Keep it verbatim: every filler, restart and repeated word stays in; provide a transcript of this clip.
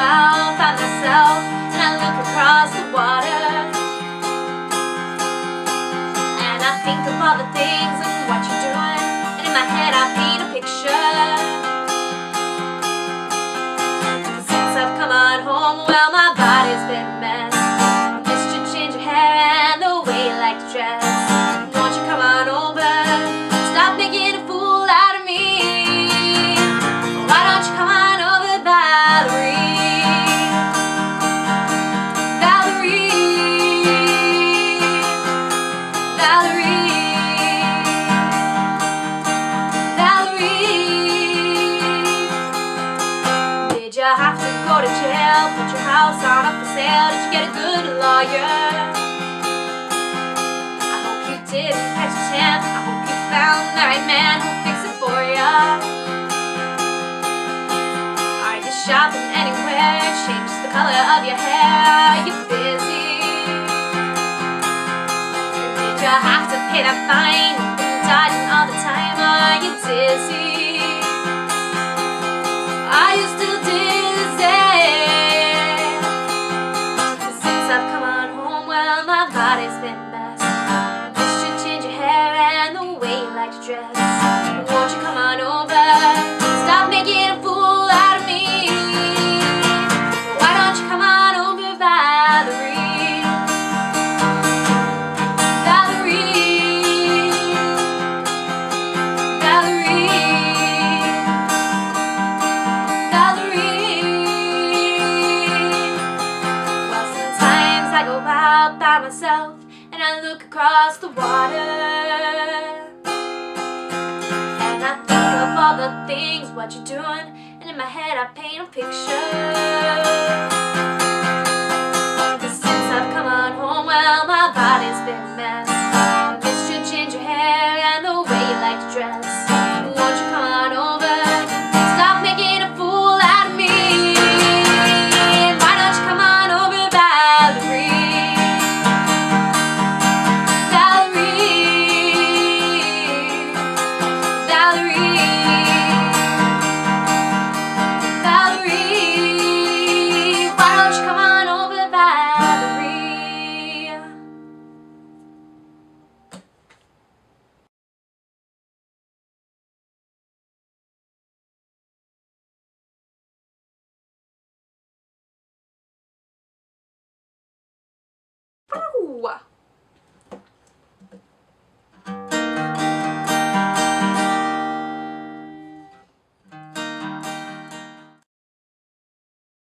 out by myself and I look across the water, and I think of all the things and what you're doing, and in my head I paint a picture. Since I've come on home, well, my body's been a mess. I missed you change your hair and the way you like to dress. Won't you come on over, stop making a fool out of me? Why don't you come on over, Valerie? Valerie, Valerie, Valerie. Did you have to go to jail? Put your house on up for sale? Did you get a good lawyer? I hope you didn't catch a chance. I hope you found the right man who'll fix it for you. Are you shopping anywhere? Change the color of your hair. Are you busy? Did you have to pay that fine? You've been dodging all the time. Are you dizzy? Are you still dizzy? Since I've come on home, well, my body's been a mess. Missed you change your hair and the way you like to dress. Won't you come on over, stop making a fool out of me? Why don't you come on over, Valerie? Valerie, Valerie, Valerie. Well, sometimes I go out by myself and I look across the water, and I think of all the things, what you're doing, and in my head I paint a picture. Since I've come on home, well, my body's been a mess. I missed you change your hair and the way you like to dress. Won't you come on over, stop making a fool out of me? Why don't you come on over, Valerie? Valerie, Valerie, Valerie. Why don't you come on over, Valerie? Ooh.